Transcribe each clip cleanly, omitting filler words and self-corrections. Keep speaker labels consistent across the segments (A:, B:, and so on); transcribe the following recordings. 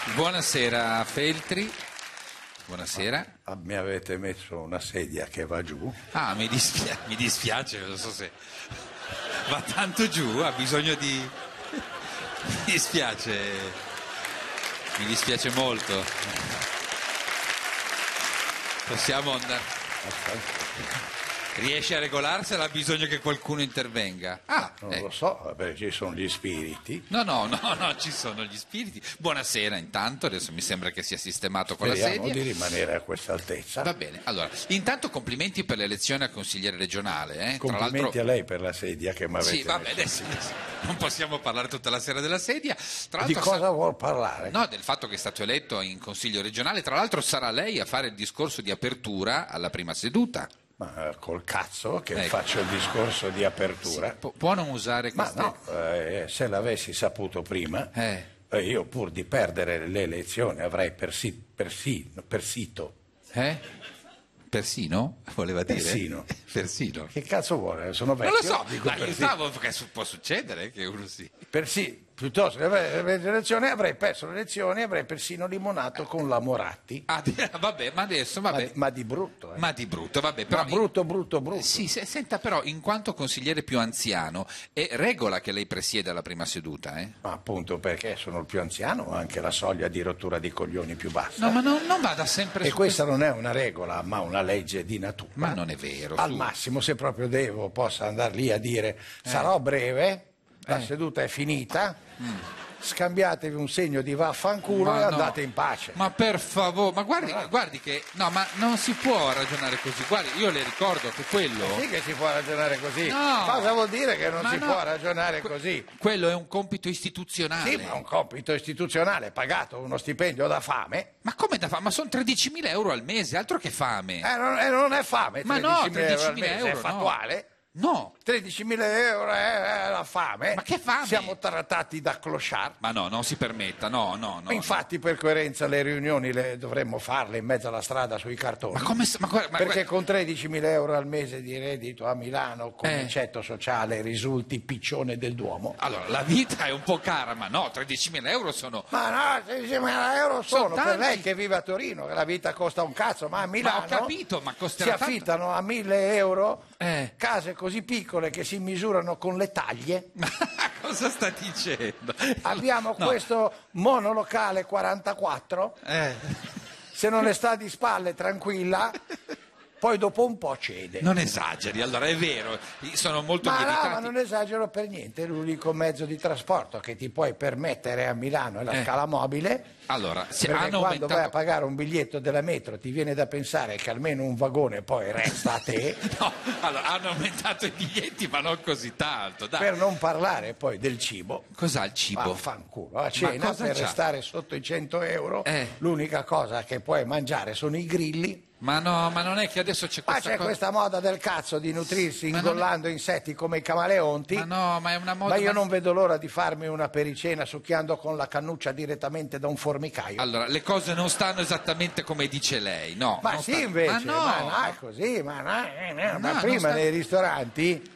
A: Buonasera Feltri. Buonasera.
B: Mi avete messo una sedia che va giù?
A: Ah, mi dispiace, non so se va tanto giù, ha bisogno di... Mi dispiace molto. Possiamo andare... Riesce a regolarsela, ha bisogno che qualcuno intervenga.
B: Non lo so, perché ci sono gli spiriti.
A: No, ci sono gli spiriti. Buonasera intanto, adesso mi sembra che sia sistemato con la
B: Speriamo
A: sedia.
B: di rimanere a questa altezza.
A: Va bene, allora, intanto complimenti per l'elezione a consigliere regionale.
B: Complimenti
A: Tra l'altro...
B: a lei per la sedia che mi avete
A: Sì, vabbè,
B: messo.
A: adesso non possiamo parlare tutta la sera della sedia. Tra
B: Di
A: l'altro
B: cosa vuol parlare?
A: No, del fatto che è stato eletto in consiglio regionale. Tra l'altro sarà lei a fare il discorso di apertura alla prima seduta.
B: Ma col cazzo che
A: Ecco.
B: faccio il discorso di apertura.
A: Può non usare
B: Ma
A: queste...
B: no, se l'avessi saputo prima, io pur di perdere le elezioni avrei persito.
A: Persino? Voleva dire?
B: Persino.
A: Persino.
B: Che cazzo vuole? Sono
A: Non
B: vecchio.
A: lo so,
B: dico
A: ma io
B: persino.
A: stavo, perché può succedere che uno si...
B: Piuttosto che avere le elezioni avrei perso le elezioni, avrei persino limonato con la Moratti.
A: Vabbè, ma adesso, vabbè.
B: Ma di brutto.
A: Ma di brutto, vabbè. Però
B: Brutto.
A: Sì, senta però, in quanto consigliere più anziano, è regola che lei presieda la prima seduta,
B: Ma appunto perché sono il più anziano, ho anche la soglia di rottura di coglioni più bassa.
A: No, ma non vada sempre
B: E
A: su
B: questa non è una regola, ma una legge di natura.
A: Ma non è vero.
B: Al massimo, se proprio devo, posso andare lì a dire sarò breve, la seduta è finita, scambiatevi un segno di vaffanculo
A: Ma
B: e
A: no.
B: andate in pace.
A: Ma per favore, ma guardi che... No, ma non si può ragionare così. Guardi, io le ricordo che quello...
B: Sì che si può ragionare così.
A: No.
B: Cosa vuol dire che non
A: Ma
B: si
A: no.
B: può ragionare così?
A: Quello è un compito istituzionale.
B: Sì, ma è un compito istituzionale pagato, uno stipendio da fame.
A: Ma come da fame? Ma sono 13.000 euro al mese, altro che fame.
B: Non è fame, 13.000
A: Ma no,
B: euro al
A: 13.000
B: mese,
A: euro,
B: è
A: no.
B: fattuale.
A: No.
B: 13.000 euro è la fame.
A: Ma che fame?
B: Siamo trattati da clochard.
A: Ma no, non si permetta, no.
B: Infatti per coerenza le riunioni le dovremmo farle in mezzo alla strada sui cartoni.
A: Ma come...
B: Perché con 13.000 euro al mese di reddito a Milano come ceto sociale risulti piccione del Duomo.
A: Allora, la vita è un po' cara, ma no, 13.000 euro sono...
B: Ma no, 13.000 euro sono per
A: tanti.
B: lei che vive a Torino, che la vita costa un cazzo, ma a Milano
A: ho capito, ma
B: si
A: costerà tanto.
B: affittano a 1.000 euro
A: Eh.
B: cose piccole che si misurano con le taglie.
A: Ma cosa sta dicendo?
B: Abbiamo
A: No.
B: questo monolocale 44, se non le sta di spalle tranquilla, poi dopo un po' cede.
A: Non esageri, allora è vero, sono molto
B: Ma no,
A: lievitati.
B: ma non esagero per niente, è l'unico mezzo di trasporto che ti puoi permettere a Milano è la scala mobile.
A: Allora,
B: Perché
A: hanno
B: quando vai a
A: aumentato...
B: pagare un biglietto della metro ti viene da pensare che almeno un vagone poi resta a te.
A: No, allora, hanno aumentato i biglietti, ma non così tanto, dai.
B: Per non parlare poi del cibo.
A: Cos'ha il cibo?
B: Vaffanculo, a cena
A: cosa
B: per
A: c'ha?
B: restare sotto i 100 euro l'unica cosa che puoi mangiare sono i grilli.
A: Ma no, ma non è che adesso c'è
B: Ma
A: questa
B: c'è
A: cosa...
B: questa moda del cazzo di nutrirsi
A: Ma non è-
B: ingollando insetti come i camaleonti.
A: Ma no, ma è una moda...
B: Ma io non vedo l'ora di farmi una pericena succhiando con la cannuccia direttamente da un formicaio.
A: Allora, le cose non stanno esattamente come dice lei, no.
B: Ma
A: non
B: sì,
A: stanno-
B: invece,
A: ma no.
B: ma no, è così, ma
A: non
B: prima
A: sta-
B: nei ristoranti,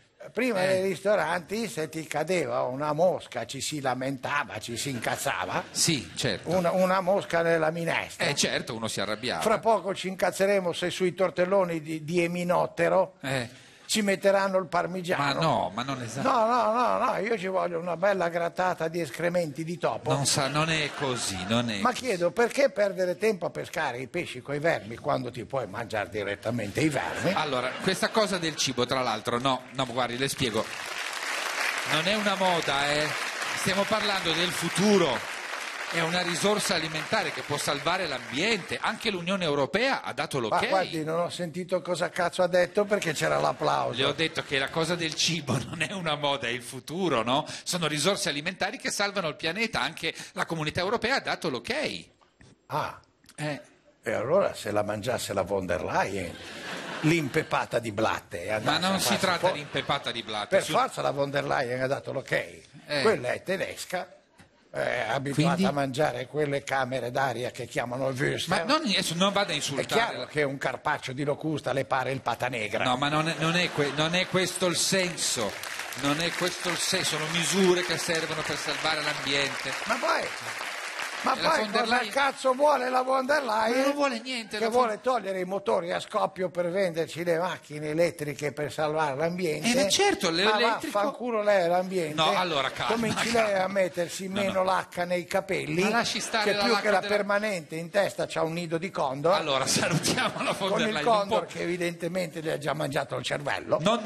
B: se ti cadeva una mosca ci si lamentava, ci si incazzava,
A: Sì, certo.
B: una mosca nella minestra.
A: Certo, uno si arrabbiava.
B: Fra poco ci incazzeremo se sui tortelloni di eminottero ci metteranno il parmigiano.
A: Ma no, ma non esatto.
B: No, io ci voglio una bella grattata di escrementi di topo.
A: Non è così, non è
B: Ma
A: così.
B: chiedo, perché perdere tempo a pescare i pesci coi vermi quando ti puoi mangiare direttamente i vermi?
A: Allora, questa cosa del cibo, tra l'altro, no, guardi, le spiego. Non è una moda, Stiamo parlando del futuro. È una risorsa alimentare che può salvare l'ambiente. Anche l'Unione Europea ha dato l'ok.
B: Ma guardi, non ho sentito cosa cazzo ha detto perché c'era l'applauso.
A: Le ho detto che la cosa del cibo non è una moda, è il futuro, no? Sono risorse alimentari che salvano il pianeta. Anche la Comunità Europea ha dato l'ok.
B: Ah,
A: Eh.
B: e allora se la mangiasse la von der Leyen, l'impepata di blatte. e
A: Ma
B: andasse
A: non
B: a
A: si
B: farsi
A: tratta
B: po-
A: di impepata di blatte.
B: Per forza la von der Leyen ha dato l'ok. Quella è tedesca, è abituata
A: Quindi?
B: a mangiare quelle camere d'aria che chiamano Würstel.
A: Ma adesso non vada a
B: È
A: insultare.
B: chiaro che un carpaccio di locusta le pare il pata negra.
A: No, ma non è questo il senso. Non è questo il senso. Sono misure che servono per salvare l'ambiente.
B: Ma poi Ma
A: E la
B: poi
A: von der
B: cosa
A: Leyen
B: cazzo vuole la von der Leyen?
A: non vuole niente.
B: Che vuole togliere i motori a scoppio per venderci le macchine elettriche per salvare l'ambiente.
A: Ma certo,
B: ma
A: l'elettrico...
B: vaffanculo lei l'ambiente.
A: No, allora calma.
B: Cominci
A: calma.
B: lei a mettersi meno lacca nei capelli.
A: Ma lasci stare
B: che
A: la
B: più
A: lacca
B: che la
A: della-
B: permanente in testa c'ha un nido di condor.
A: Allora, salutiamo la von
B: con
A: der
B: il
A: Leyen.
B: condor che evidentemente le ha già mangiato il cervello.
A: Non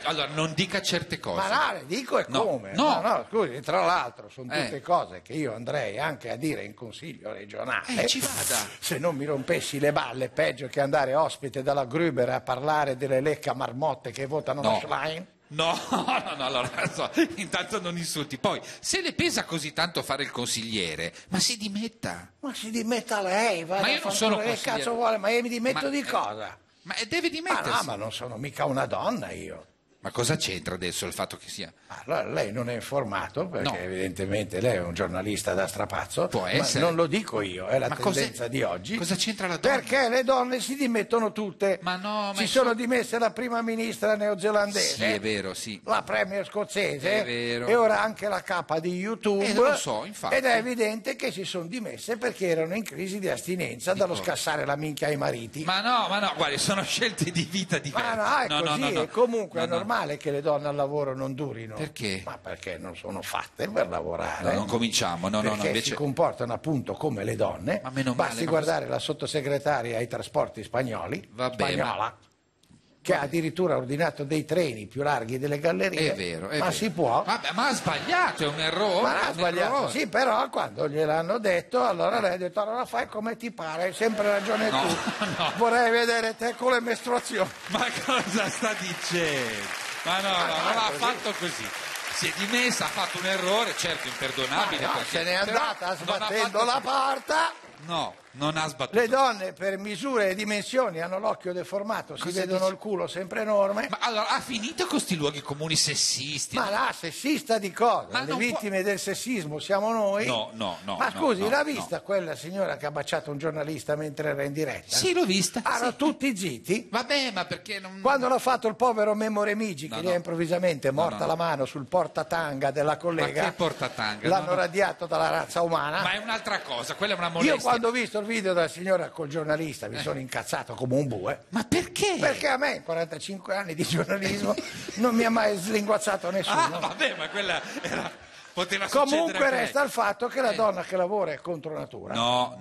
A: dica certe cose.
B: Ma no, le dico e
A: No,
B: come?
A: no.
B: Scusi, tra l'altro sono tutte cose che io andrei anche a dire in consiglio regionale.
A: Ci vada.
B: Se non mi rompessi le balle, peggio che andare ospite dalla Gruber a parlare delle lecca marmotte che votano
A: No.
B: lo Schlein.
A: No, allora, intanto non insulti. Poi, se le pesa così tanto fare il consigliere, ma si dimetta.
B: Ma si dimetta lei,
A: Ma io non sono
B: che
A: consigliere.
B: cazzo vuole? Ma io mi dimetto
A: Ma-
B: di cosa?
A: Ma deve
B: Ah
A: dimettersi.
B: no, ma non sono mica una donna io.
A: Ma cosa c'entra adesso il fatto che sia?
B: Allora lei non è informato perché
A: No.
B: evidentemente lei è un giornalista da strapazzo.
A: Può
B: ma
A: essere.
B: non lo dico io, è la
A: Ma
B: tendenza di oggi.
A: Cosa c'entra la donna?
B: Perché le donne si dimettono tutte.
A: Ma no, ma
B: si
A: è
B: sono dimesse la prima ministra neozelandese.
A: Sì, è vero, sì.
B: La premier scozzese
A: È vero.
B: e ora anche la capa di YouTube.
A: lo so, infatti.
B: Ed è evidente che si sono dimesse perché erano in crisi di astinenza dallo scassare la minchia ai mariti.
A: Ma no, guardi, sono scelte di vita diverse.
B: Ma no, è così, e comunque
A: No,
B: è
A: no.
B: normale che le donne al lavoro non durino.
A: Perché?
B: Ma perché non sono fatte per lavorare.
A: No, non cominciamo, no,
B: perché
A: invece...
B: si comportano appunto come le donne.
A: Ma meno male,
B: Basti
A: ma
B: guardare la sottosegretaria ai trasporti spagnoli,
A: Vabbè,
B: spagnola, che ha addirittura ordinato dei treni più larghi delle gallerie.
A: È vero, è
B: ma
A: vero.
B: si può?
A: Vabbè, ma ha sbagliato, è un errore.
B: Ma
A: è
B: ha
A: un
B: sbagliato,
A: errore.
B: sì, però quando gliel'hanno detto, allora lei ha detto, allora fai come ti pare, hai sempre ragione
A: No,
B: tu.
A: no.
B: Vorrei vedere te con le mestruazioni.
A: Ma cosa sta dicendo? Ma no, non ha fatto così. Si è dimessa, ha fatto un errore, certo imperdonabile.
B: No,
A: perché-
B: se n'è
A: però
B: andata
A: non ha
B: sbattendo
A: fatto-
B: la porta.
A: No, non ha sbattuto.
B: Le donne per misure e dimensioni hanno l'occhio deformato, si
A: Cosa
B: vedono
A: dici?
B: il culo sempre enorme.
A: Ma allora ha finito con questi luoghi comuni sessisti?
B: Ma là, sessista di cosa?
A: Ma
B: Le
A: non può-
B: vittime del sessismo siamo noi?
A: No.
B: Ma scusi,
A: no,
B: l'ha
A: no.
B: vista quella signora che ha baciato un giornalista mentre era in diretta?
A: Sì, l'ho vista.
B: Erano
A: sì.
B: tutti zitti.
A: Vabbè, ma perché non...
B: Quando l'ha fatto il povero Memo Remigi, che
A: No,
B: gli
A: no.
B: è improvvisamente morta
A: no.
B: la mano sul portatanga della collega,
A: Ma che portatanga?
B: l'hanno
A: No, no.
B: radiato dalla razza umana.
A: Ma è un'altra cosa, quella è una molestia.
B: Io quando ho visto il video della signora col giornalista mi sono incazzato come un bue.
A: Ma perché?
B: Perché a me, in 45 anni di giornalismo, non mi ha mai slinguazzato nessuno.
A: Ah, vabbè, ma quella era... poteva succedere
B: Comunque
A: anche a
B: resta
A: lei.
B: il fatto che la donna che lavora è contro natura
A: No.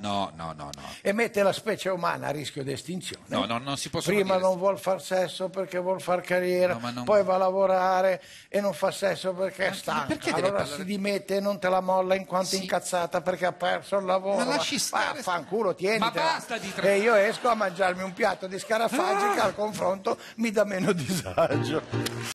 B: e mette la specie umana a rischio di estinzione.
A: No, non si possono
B: Prima
A: dire.
B: non vuol far sesso perché vuol far carriera,
A: No, ma non-
B: poi va a lavorare e non fa sesso perché è
A: Ma
B: stanca.
A: perché deve
B: Allora
A: parlare-
B: si dimette e non te la molla in quanto
A: Sì.
B: incazzata perché ha perso il lavoro.
A: Ma lasci stare.
B: Fanculo, tienitela.
A: Ma basta di
B: E io esco a mangiarmi un piatto di scarafaggi che al confronto mi dà meno disagio.